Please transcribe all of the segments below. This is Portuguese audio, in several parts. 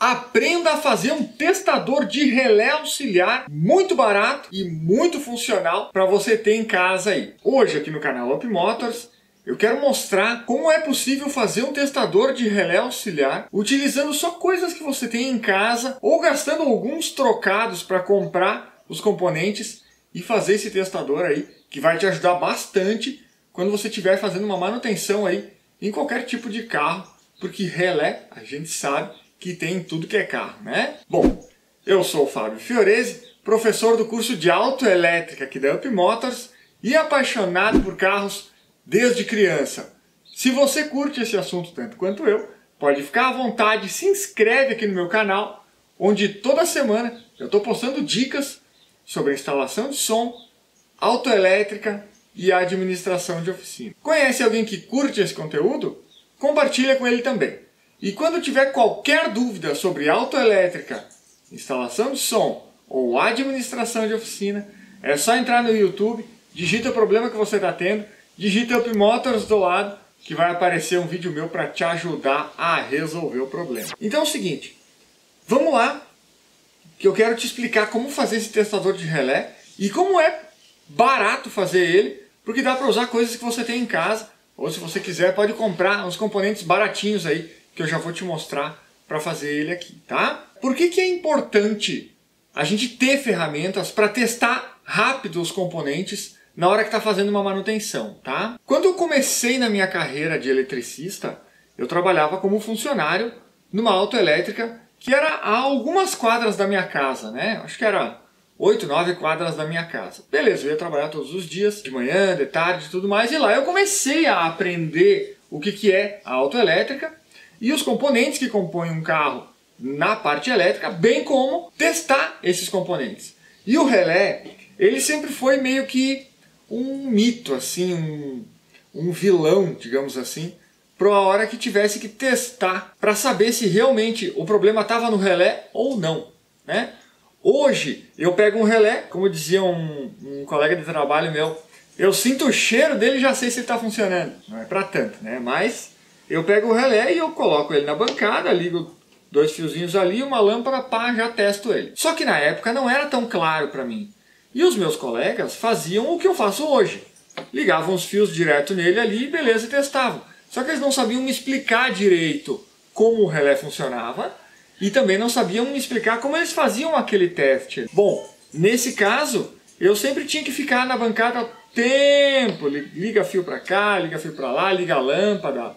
Aprenda a fazer um testador de relé auxiliar muito barato e muito funcional para você ter em casa aí. Hoje aqui no canal Up Motors eu quero mostrar como é possível fazer um testador de relé auxiliar utilizando só coisas que você tem em casa ou gastando alguns trocados para comprar os componentes e fazer esse testador aí que vai te ajudar bastante quando você estiver fazendo uma manutenção aí em qualquer tipo de carro, porque relé a gente sabe que tem em tudo que é carro, né? Bom, eu sou o Fábio Fiorese, professor do curso de autoelétrica aqui da Up Motors e apaixonado por carros desde criança. Se você curte esse assunto tanto quanto eu, pode ficar à vontade, se inscreve aqui no meu canal, onde toda semana eu estou postando dicas sobre instalação de som, autoelétrica e administração de oficina. Conhece alguém que curte esse conteúdo? Compartilha com ele também. E quando tiver qualquer dúvida sobre autoelétrica, instalação de som ou administração de oficina, é só entrar no YouTube, digita o problema que você está tendo, digita Up Motors do lado, que vai aparecer um vídeo meu para te ajudar a resolver o problema. Então é o seguinte, vamos lá, que eu quero te explicar como fazer esse testador de relé e como é barato fazer ele, porque dá para usar coisas que você tem em casa, ou se você quiser pode comprar uns componentes baratinhos aí, que eu já vou te mostrar para fazer ele aqui, tá? Por que é importante a gente ter ferramentas para testar rápido os componentes na hora que está fazendo uma manutenção, tá? Quando eu comecei na minha carreira de eletricista, eu trabalhava como funcionário numa autoelétrica que era a algumas quadras da minha casa, né? Acho que era 8, 9 quadras da minha casa. Beleza, eu ia trabalhar todos os dias, de manhã, de tarde e tudo mais, e lá eu comecei a aprender o que é a autoelétrica e os componentes que compõem um carro na parte elétrica, bem como testar esses componentes. E o relé, ele sempre foi meio que um mito, assim, um vilão, digamos assim, para a hora que tivesse que testar, para saber se realmente o problema estava no relé ou não, né? Hoje, eu pego um relé, como dizia um colega de trabalho meu, eu sinto o cheiro dele e já sei se ele está funcionando. Não é para tanto, né? Mas eu pego o relé e eu coloco ele na bancada, ligo 2 fiozinhos ali, uma lâmpada, pá, já testo ele. Só que na época não era tão claro para mim. E os meus colegas faziam o que eu faço hoje. Ligavam os fios direto nele ali, beleza, e testavam. Só que eles não sabiam me explicar direito como o relé funcionava e também não sabiam me explicar como eles faziam aquele teste. Bom, nesse caso, eu sempre tinha que ficar na bancada tempo, liga fio para cá, liga fio para lá, liga a lâmpada,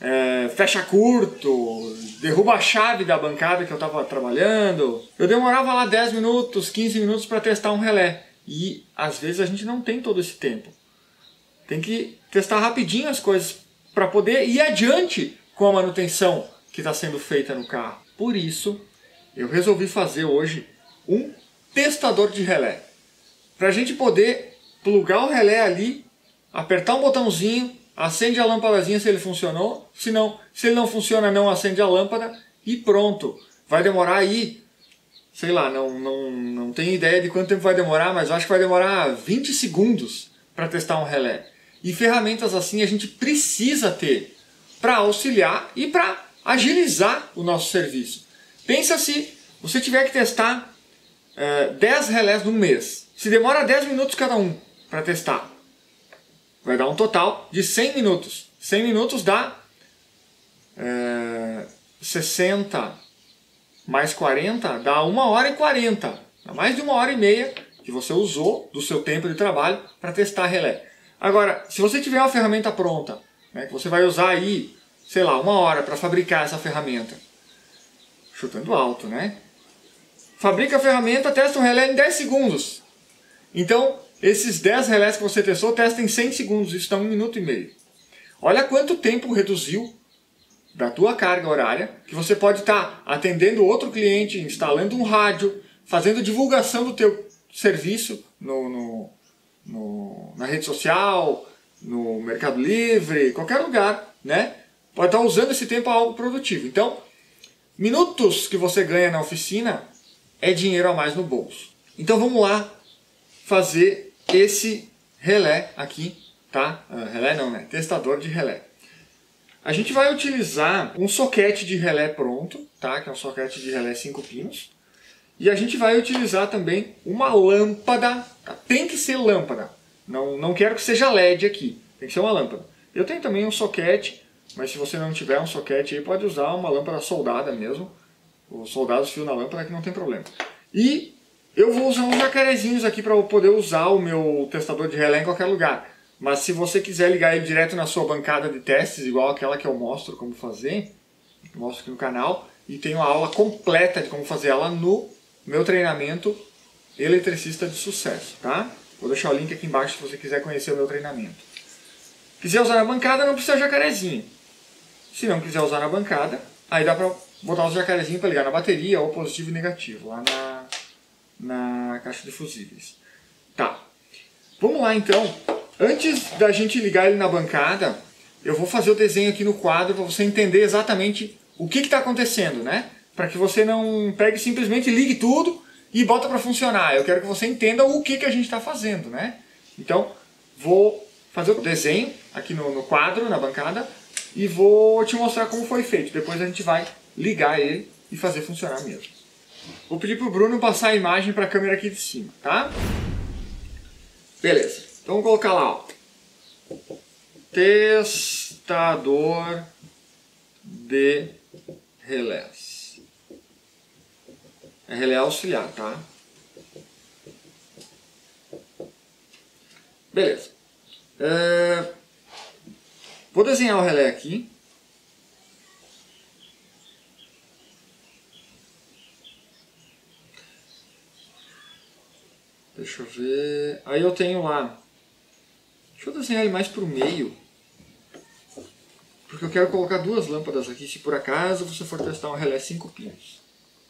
fecha curto, derruba a chave da bancada que eu estava trabalhando. Eu demorava lá 10 minutos, 15 minutos para testar um relé. E às vezes a gente não tem todo esse tempo. Tem que testar rapidinho as coisas para poder ir adiante com a manutenção que está sendo feita no carro. Por isso, eu resolvi fazer hoje um testador de relé. Para a gente poder plugar o relé ali, apertar um botãozinho, acende a lâmpadazinha se ele funcionou, se ele não funciona, não acende a lâmpada e pronto. Vai demorar aí, sei lá, não tenho ideia de quanto tempo vai demorar, mas acho que vai demorar 20 segundos para testar um relé. E ferramentas assim a gente precisa ter para auxiliar e para agilizar o nosso serviço. Pensa se você tiver que testar 10 relés no mês. Se demora 10 minutos cada um para testar, vai dar um total de 100 minutos. 100 minutos dá 60 mais 40, dá 1h40. Dá mais de 1h30 que você usou do seu tempo de trabalho para testar relé. Agora, se você tiver uma ferramenta pronta, né, que você vai usar aí, sei lá, 1 hora para fabricar essa ferramenta, chutando alto, né? Fabrica a ferramenta, testa um relé em 10 segundos. Então, esses 10 relés que você testou, testa em 100 segundos, isso dá 1 minuto e meio. Olha quanto tempo reduziu da tua carga horária, que você pode estar atendendo outro cliente, instalando um rádio, fazendo divulgação do teu serviço na rede social, no Mercado Livre, qualquer lugar, né? Pode estar usando esse tempo a algo produtivo. Então, minutos que você ganha na oficina é dinheiro a mais no bolso. Então vamos lá fazer esse relé aqui, tá? Relé não, né? Testador de relé. A gente vai utilizar um soquete de relé pronto, tá? Que é um soquete de relé 5 pinos. E a gente vai utilizar também uma lâmpada, tá? Tem que ser lâmpada. Não quero que seja LED aqui, tem que ser uma lâmpada. Eu tenho também um soquete, mas se você não tiver um soquete aí, pode usar uma lâmpada soldada mesmo. Os soldados fio na lâmpada que não tem problema. E eu vou usar uns jacarezinhos aqui para eu poder usar o meu testador de relé em qualquer lugar. Mas se você quiser ligar ele direto na sua bancada de testes, igual aquela que eu mostro como fazer, eu mostro aqui no canal, e tenho a aula completa de como fazer ela no meu treinamento Eletricista de Sucesso, tá? Vou deixar o link aqui embaixo se você quiser conhecer o meu treinamento. Quiser usar na bancada, não precisa de jacarezinho. Se não quiser usar na bancada, aí dá pra botar os jacarezinhos para ligar na bateria, ou positivo e negativo, lá na caixa de fusíveis. Tá, vamos lá então. Antes da gente ligar ele na bancada, eu vou fazer o desenho aqui no quadro para você entender exatamente o que está acontecendo, né? Para que você não pegue e simplesmente ligue tudo e bota para funcionar. Eu quero que você entenda o que a gente está fazendo, né? Então, vou fazer o desenho aqui no quadro, na bancada, e vou te mostrar como foi feito. Depois a gente vai ligar ele e fazer funcionar mesmo. Vou pedir pro Bruno passar a imagem para a câmera aqui de cima, tá? Beleza. Então vamos colocar lá, ó. Testador de relés. É relé auxiliar, tá? Beleza. Vou desenhar o relé aqui. Deixa eu ver... Aí eu tenho lá... Deixa eu desenhar ele mais para o meio. Porque eu quero colocar duas lâmpadas aqui, se por acaso você for testar um relé 5 pinos.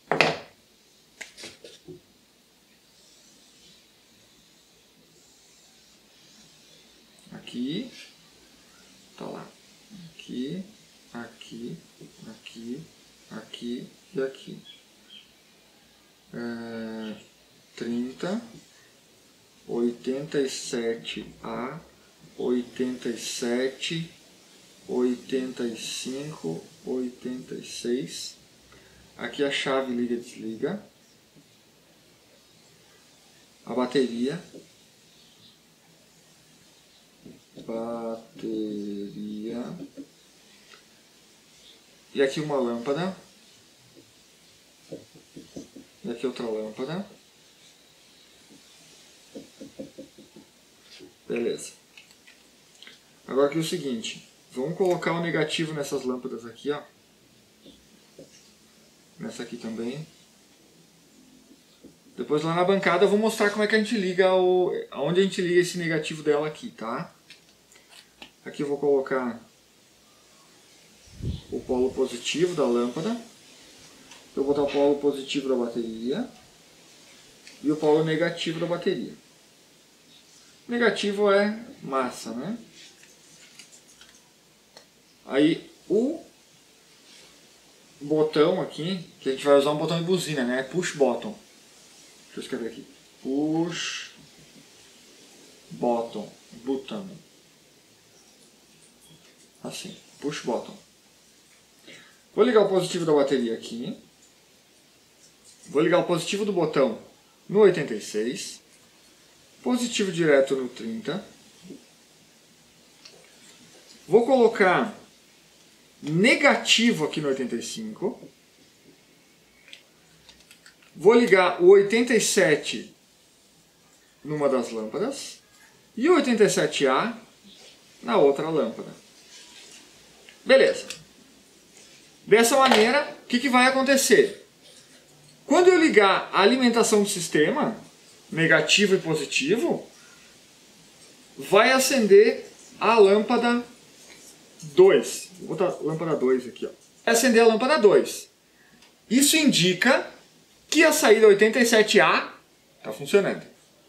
Aqui. Tá lá. Aqui, aqui, aqui, aqui e aqui. 30, 87A, 87, 85, 86. Aqui a chave liga e desliga. A bateria. E aqui uma lâmpada. E aqui outra lâmpada. Beleza. Agora aqui é o seguinte. Vamos colocar o negativo nessas lâmpadas aqui, ó. Nessa aqui também. Depois lá na bancada eu vou mostrar como é que a gente liga aonde a gente liga esse negativo dela aqui, tá? Aqui eu vou colocar o polo positivo da lâmpada. Eu vou botar o polo positivo da bateria e o polo negativo da bateria. O negativo é massa, né? Aí o botão aqui, que a gente vai usar um botão de buzina, né? Push button. Deixa eu escrever aqui. Push button. Button. Assim. Push button. Vou ligar o positivo da bateria aqui. Vou ligar o positivo do botão no 86. Positivo direto no 30. Vou colocar negativo aqui no 85. Vou ligar o 87 numa das lâmpadas e o 87A na outra lâmpada. Beleza. Dessa maneira, o que vai acontecer? Quando eu ligar a alimentação do sistema, negativo e positivo, vai acender a lâmpada 2. Vou botar a lâmpada 2 aqui, ó. Vai acender a lâmpada 2. Isso indica que a saída 87A está funcionando.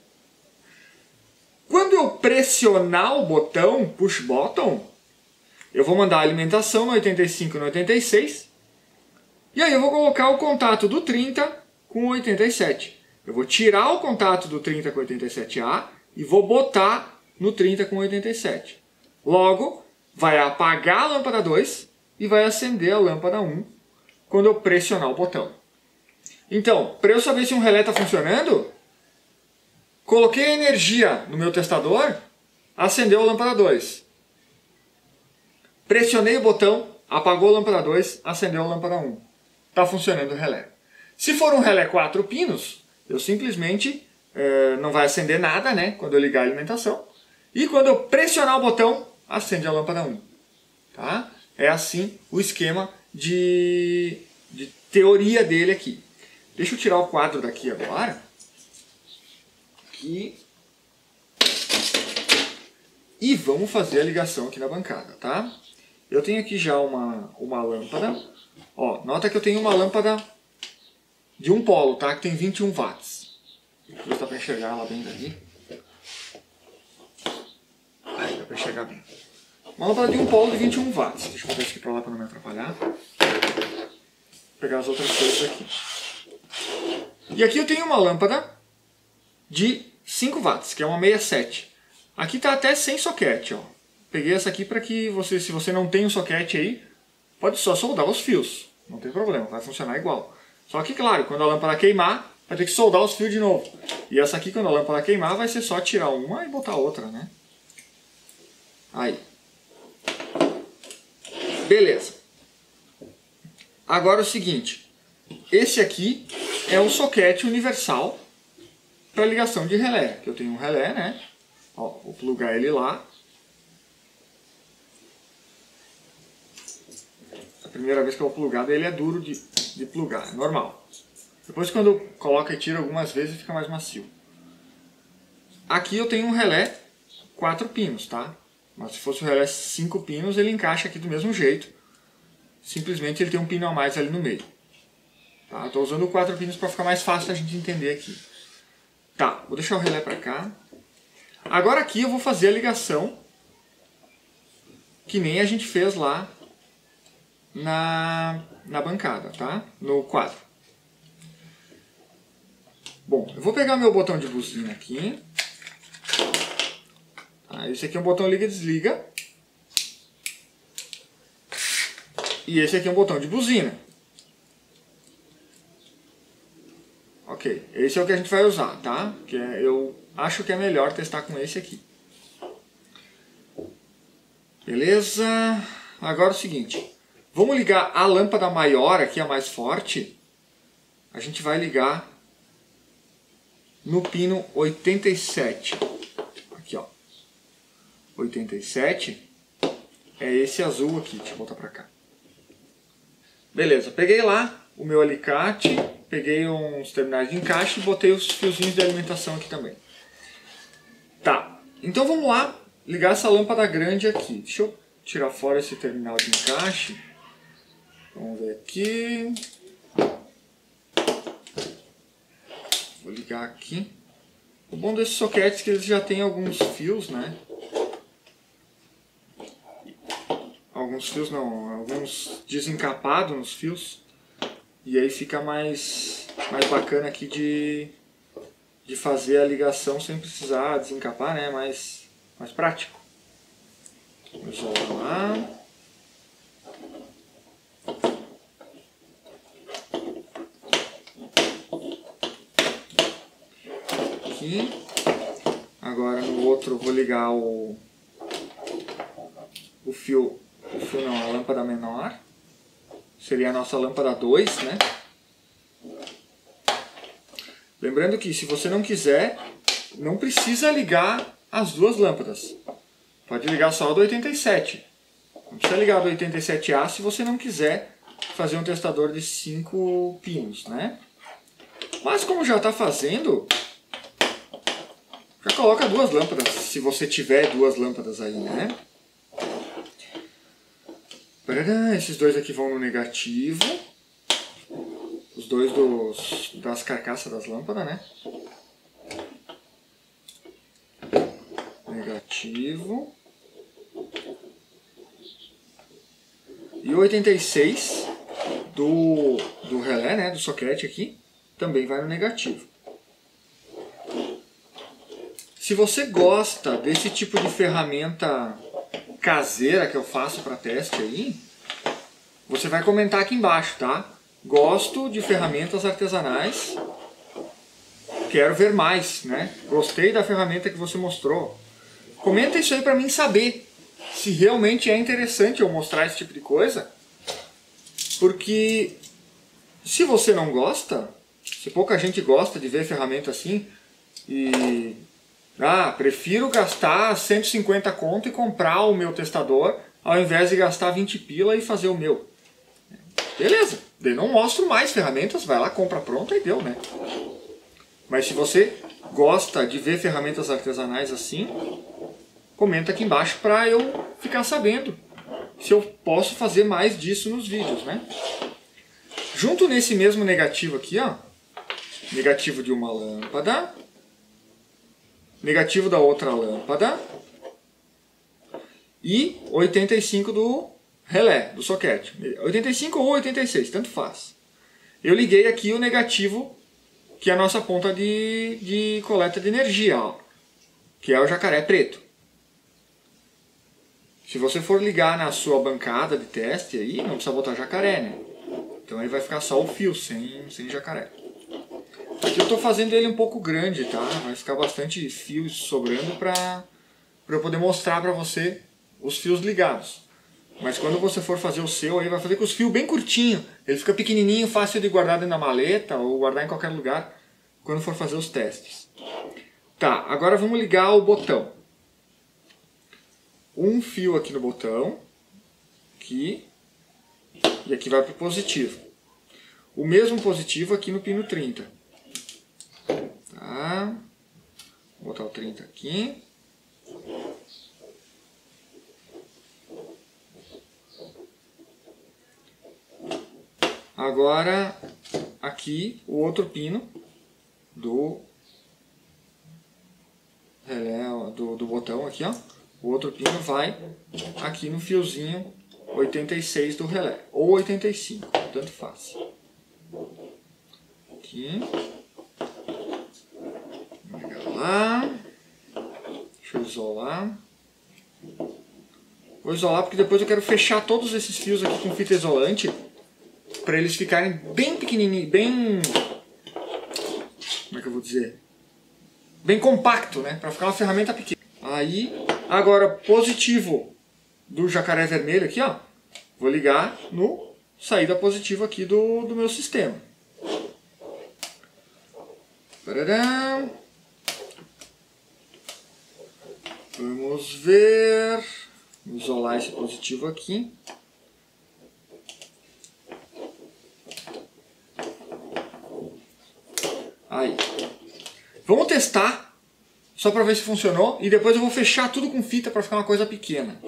Quando eu pressionar o botão, push button, eu vou mandar a alimentação no 85 e no 86. E aí eu vou colocar o contato do 30 com o 87. Eu vou tirar o contato do 30 com o 87A e vou botar no 30 com o 87. Logo, vai apagar a lâmpada 2 e vai acender a lâmpada 1 quando eu pressionar o botão. Então, para eu saber se um relé está funcionando, coloquei energia no meu testador, acendeu a lâmpada 2. Pressionei o botão, apagou a lâmpada 2, acendeu a lâmpada 1. Está funcionando o relé. Se for um relé 4 pinos, eu simplesmente não vai acender nada, né, quando eu ligar a alimentação. E quando eu pressionar o botão, acende a lâmpada 1. Tá? É assim o esquema de teoria dele aqui. Deixa eu tirar o quadro daqui agora. Aqui. E vamos fazer a ligação aqui na bancada, tá? Eu tenho aqui já uma lâmpada. Ó, nota que eu tenho uma lâmpada de 1 polo, tá? Que tem 21 watts. Deixa eu ver se dá para enxergar ela bem daqui. Aí, dá para enxergar bem. Uma lâmpada de 1 polo de 21 watts. Deixa eu botar isso aqui para lá para não me atrapalhar. Vou pegar as outras coisas aqui. E aqui eu tenho uma lâmpada de 5 watts, que é uma 67. Aqui está até sem soquete, ó. Peguei essa aqui para que você, se você não tem um soquete aí, pode só soldar os fios. Não tem problema, vai funcionar igual. Só que, claro, quando a lâmpada queimar, vai ter que soldar os fios de novo. E essa aqui, quando a lâmpada queimar, vai ser só tirar uma e botar outra, né? Aí. Beleza. Agora é o seguinte. Esse aqui é um soquete universal para ligação de relé. Eu tenho um relé, né? Ó, vou plugar ele lá. A primeira vez que eu vou plugar, ele é duro de plugar, é normal. Depois quando coloca e tira algumas vezes, fica mais macio. Aqui eu tenho um relé 4 pinos, tá? Mas se fosse um relé 5 pinos, ele encaixa aqui do mesmo jeito. Simplesmente ele tem um pino a mais ali no meio. Tá? Estou usando 4 pinos para ficar mais fácil a gente entender aqui. Tá, vou deixar o relé para cá. Agora aqui eu vou fazer a ligação que nem a gente fez lá na bancada, tá? No quadro. Bom, eu vou pegar meu botão de buzina aqui. Tá, esse aqui é um botão liga e desliga. E esse aqui é um botão de buzina. Ok, esse é o que a gente vai usar, tá? Que eu acho que é melhor testar com esse aqui. Beleza? Agora é o seguinte. Vamos ligar a lâmpada maior aqui, a mais forte. A gente vai ligar no pino 87. Aqui, ó. 87 é esse azul aqui. Deixa eu voltar pra cá. Beleza, peguei lá o meu alicate, peguei uns terminais de encaixe e botei os fiozinhos de alimentação aqui também. Tá, então vamos lá ligar essa lâmpada grande aqui. Deixa eu tirar fora esse terminal de encaixe. Vamos ver aqui. Vou ligar aqui. O bom desses soquetes é que eles já tem alguns fios, né? Alguns fios não, alguns desencapados nos fios. E aí fica mais bacana aqui de fazer a ligação sem precisar desencapar, né? Mais prático. Vamos isolar lá. Aqui. Agora no outro eu vou ligar o fio não, a lâmpada menor. Seria a nossa lâmpada 2, né? Lembrando que se você não quiser, não precisa ligar as duas lâmpadas. Pode ligar só a do 87. Não precisa ligar a do 87A se você não quiser fazer um testador de 5 pinos, né? Mas como já está fazendo, já coloca duas lâmpadas, se você tiver duas lâmpadas aí, né? Esses dois aqui vão no negativo. Os dois das carcaças das lâmpadas, né? Negativo. E o 86 do relé, né? Do soquete aqui, também vai no negativo. Se você gosta desse tipo de ferramenta caseira que eu faço para teste aí, você vai comentar aqui embaixo, tá? Gosto de ferramentas artesanais, quero ver mais, né? Gostei da ferramenta que você mostrou. Comenta isso aí para mim saber se realmente é interessante eu mostrar esse tipo de coisa, porque se você não gosta, se pouca gente gosta de ver ferramenta assim, e prefiro gastar 150 conto e comprar o meu testador, ao invés de gastar 20 pila e fazer o meu. Beleza, daí não mostro mais ferramentas, vai lá, compra pronta e deu, né? Mas se você gosta de ver ferramentas artesanais assim, comenta aqui embaixo para eu ficar sabendo se eu posso fazer mais disso nos vídeos, né? Junto nesse mesmo negativo aqui, ó, negativo de uma lâmpada, negativo da outra lâmpada e 85 do relé, do soquete. 85 ou 86, tanto faz. Eu liguei aqui o negativo, que é a nossa ponta de coleta de energia, ó, que é o jacaré preto. Se você for ligar na sua bancada de teste, aí não precisa botar jacaré, né? Então aí vai ficar só o fio, sem jacaré. Aqui eu estou fazendo ele um pouco grande, tá? Vai ficar bastante fios sobrando para eu poder mostrar para você os fios ligados. Mas quando você for fazer o seu, aí vai fazer com os fios bem curtinho. Ele fica pequenininho, fácil de guardar dentro da maleta ou guardar em qualquer lugar quando for fazer os testes. Tá, agora vamos ligar o botão. Um fio aqui no botão, aqui, e aqui vai para o positivo. O mesmo positivo aqui no pino 30. Tá, vou botar o 30 aqui. Agora, aqui, o outro pino do relé, do botão aqui, ó. O outro pino vai aqui no fiozinho 86 do relé, ou 85, tanto faz. Aqui. Vou ligar lá. Deixa eu isolar. Vou isolar porque depois eu quero fechar todos esses fios aqui com fita isolante, para eles ficarem bem pequenininhos, bem... como é que eu vou dizer? Bem compacto, né? Para ficar uma ferramenta pequena. Aí, agora, positivo do jacaré vermelho aqui, ó. Vou ligar no saída positiva aqui do meu sistema. Parará. Vamos ver. Vou isolar esse positivo aqui. Aí. Vamos testar, só para ver se funcionou, e depois eu vou fechar tudo com fita para ficar uma coisa pequena.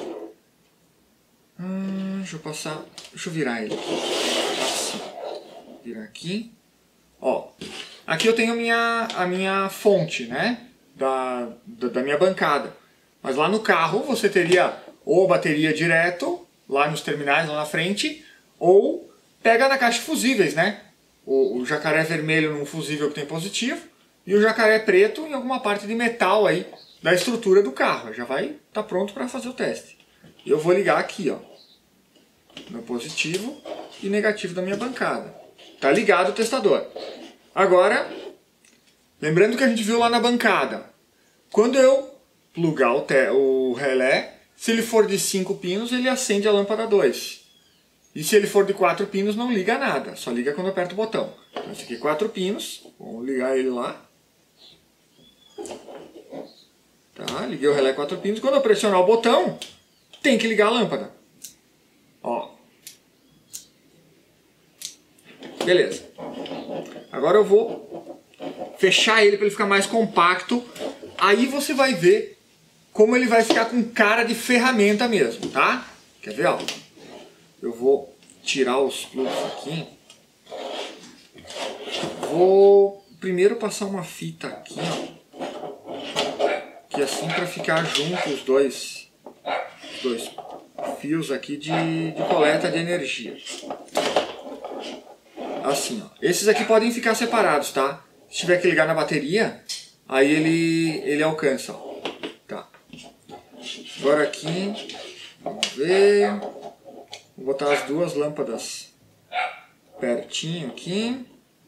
Deixa eu passar, deixa eu virar ele aqui. Assim. Virar aqui. Ó, aqui eu tenho a minha fonte, né, da minha bancada. Mas lá no carro você teria ou a bateria direto, lá nos terminais, lá na frente, ou pega na caixa de fusíveis, né? O jacaré vermelho num fusível que tem positivo, e o jacaré preto em alguma parte de metal aí da estrutura do carro. Já vai estar pronto para fazer o teste. E eu vou ligar aqui, ó, no positivo e negativo da minha bancada. Tá ligado o testador. Agora, lembrando que a gente viu lá na bancada, quando eu plugar o relé, se ele for de 5 pinos, ele acende a lâmpada 2. E se ele for de 4 pinos, não liga nada, só liga quando eu aperto o botão. Então esse aqui é 4 pinos, vamos ligar ele lá. Tá, liguei o relé 4 pinos, quando eu pressionar o botão, tem que ligar a lâmpada. Ó. Beleza. Agora eu vou fechar ele para ele ficar mais compacto. Aí você vai ver como ele vai ficar com cara de ferramenta mesmo, tá? Quer ver, ó? Eu vou tirar os plugs aqui. Vou primeiro passar uma fita aqui, ó. Que assim para ficar junto os dois fios aqui de coleta de energia. Assim, ó. Esses aqui podem ficar separados, tá? Se tiver que ligar na bateria, aí ele alcança, ó. Tá. Agora aqui, vamos ver. Vou botar as duas lâmpadas pertinho aqui.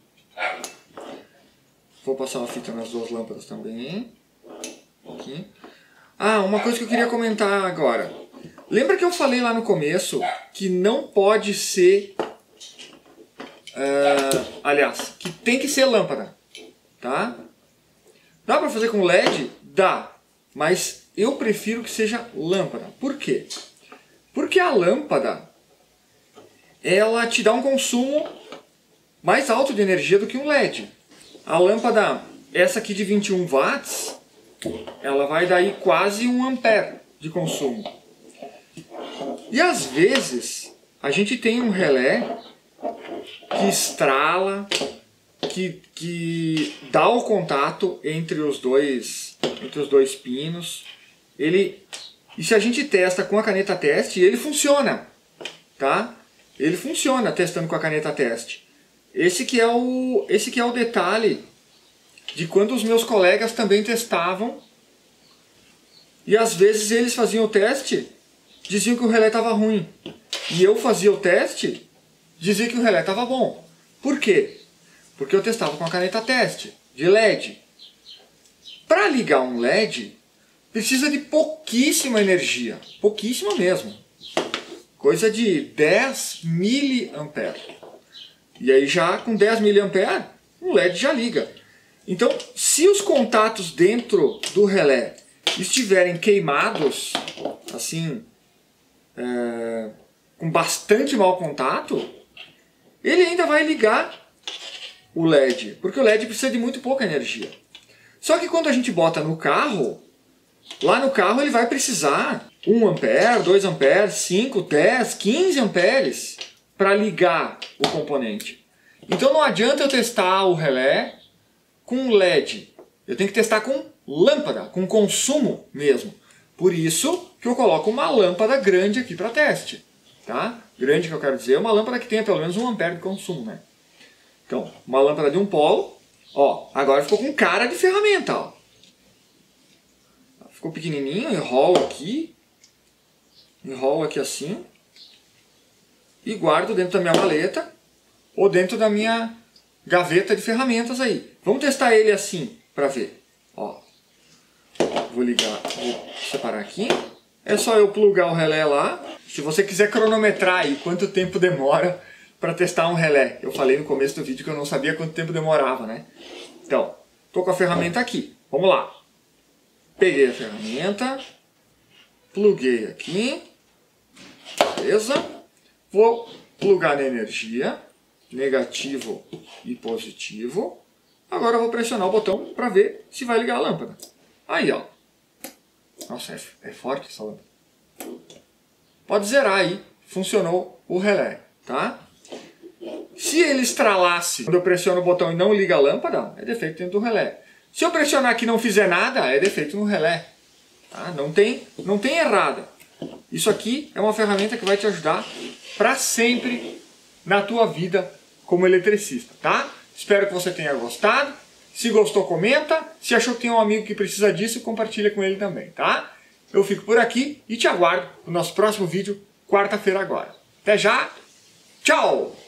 Vou passar uma fita nas duas lâmpadas também. Aqui. Ah, uma coisa que eu queria comentar agora. Lembra que eu falei lá no começo que não pode ser... aliás, que tem que ser lâmpada, tá? Dá pra fazer com LED? Dá, mas eu prefiro que seja lâmpada. Por quê? Porque a lâmpada, ela te dá um consumo mais alto de energia do que um LED. A lâmpada, essa aqui de 21 watts, ela vai dar aí quase 1 ampere de consumo. E às vezes, a gente tem um relé que estrala, que dá o contato entre os dois pinos. E se a gente testa com a caneta teste, ele funciona, tá? Ele funciona testando com a caneta teste. Esse que é o detalhe de quando os meus colegas também testavam. E às vezes eles faziam o teste, diziam que o relé estava ruim. E eu fazia o teste, dizia que o relé estava bom. Por quê? Porque eu testava com a caneta teste, de LED. Para ligar um LED, precisa de pouquíssima energia. Pouquíssima mesmo. Coisa de 10 mA. E aí já com 10 mA, o LED já liga. Então, se os contatos dentro do relé estiverem queimados, assim, com bastante mau contato, ele ainda vai ligar o LED, porque o LED precisa de muito pouca energia. Só que quando a gente bota no carro, lá no carro ele vai precisar 1 ampere, 2 amperes, 5, 10, 15 amperes para ligar o componente. Então não adianta eu testar o relé com LED. Eu tenho que testar com lâmpada, com consumo mesmo. Por isso que eu coloco uma lâmpada grande aqui para teste. Tá? Grande que eu quero dizer é uma lâmpada que tenha pelo menos 1 ampere de consumo, né? Então, uma lâmpada de 1 polo. Ó, agora ficou com cara de ferramenta, ó. Ficou pequenininho, enrolo aqui assim, e guardo dentro da minha maleta ou dentro da minha gaveta de ferramentas aí. Vamos testar ele assim para ver. Ó, vou separar aqui. É só eu plugar o relé lá. Se você quiser cronometrar aí quanto tempo demora para testar um relé. Eu falei no começo do vídeo que eu não sabia quanto tempo demorava, né? Então, tô com a ferramenta aqui. Vamos lá. Peguei a ferramenta, pluguei aqui, beleza? Vou plugar na energia, negativo e positivo. Agora eu vou pressionar o botão para ver se vai ligar a lâmpada. Aí, ó. Nossa, é forte essa lâmpada. Pode zerar aí, funcionou o relé, tá? Se ele estralasse quando eu pressiono o botão e não liga a lâmpada, é defeito dentro do relé. Se eu pressionar aqui e não fizer nada, é defeito no relé. Tá? Não tem errada. Isso aqui é uma ferramenta que vai te ajudar para sempre na tua vida como eletricista, tá? Espero que você tenha gostado. Se gostou, comenta. Se achou que tem um amigo que precisa disso, compartilha com ele também, tá? Eu fico por aqui e te aguardo no nosso próximo vídeo, quarta-feira agora. Até já! Tchau!